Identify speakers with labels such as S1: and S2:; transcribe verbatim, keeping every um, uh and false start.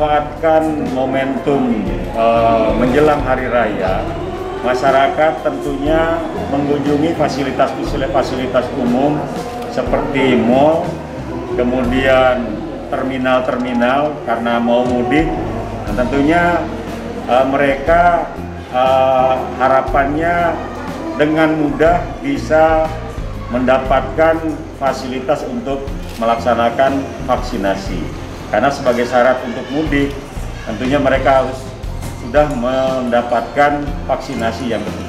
S1: memanfaatkan momentum uh, menjelang hari raya, masyarakat tentunya mengunjungi fasilitas-fasilitas umum seperti mal, kemudian terminal-terminal karena mau mudik. Dan tentunya uh, mereka uh, harapannya dengan mudah bisa mendapatkan fasilitas untuk melaksanakan vaksinasi. Karena sebagai syarat untuk mudik, tentunya mereka harus sudah mendapatkan vaksinasi yang betul.